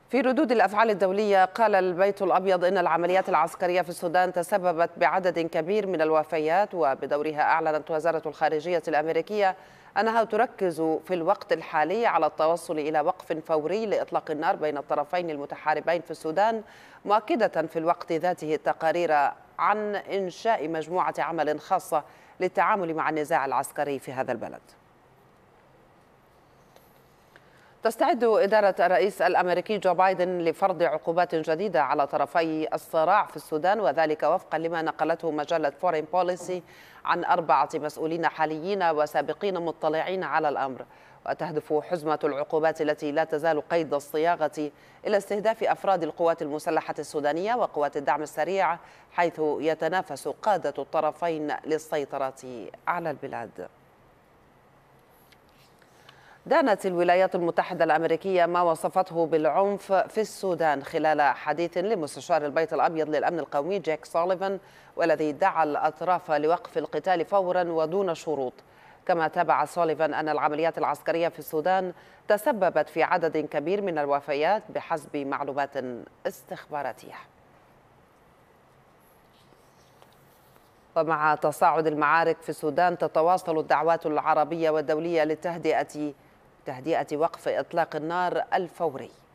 في ردود الأفعال الدولية قال البيت الأبيض إن العمليات العسكرية في السودان تسببت بعدد كبير من الوفيات، وبدورها أعلنت وزارة الخارجية الأمريكية أنها تركز في الوقت الحالي على التوصل إلى وقف فوري لإطلاق النار بين الطرفين المتحاربين في السودان، مؤكدة في الوقت ذاته التقارير عن إنشاء مجموعة عمل خاصة للتعامل مع النزاع العسكري في هذا البلد. تستعد إدارة الرئيس الأمريكي جو بايدن لفرض عقوبات جديدة على طرفي الصراع في السودان، وذلك وفقا لما نقلته مجلة فورين بوليسي عن 4 مسؤولين حاليين وسابقين مطلعين على الأمر. وتهدف حزمة العقوبات التي لا تزال قيد الصياغة إلى استهداف أفراد القوات المسلحة السودانية وقوات الدعم السريع، حيث يتنافس قادة الطرفين للسيطرة على البلاد. دانت الولايات المتحدة الأمريكية ما وصفته بالعنف في السودان خلال حديث لمستشار البيت الأبيض للأمن القومي جاك سوليفان، والذي دعا الأطراف لوقف القتال فورا ودون شروط. كما تابع سوليفان أن العمليات العسكرية في السودان تسببت في عدد كبير من الوفيات بحسب معلومات استخباراتية. ومع تصاعد المعارك في السودان تتواصل الدعوات العربية والدولية لتهدئة وقف إطلاق النار الفوري.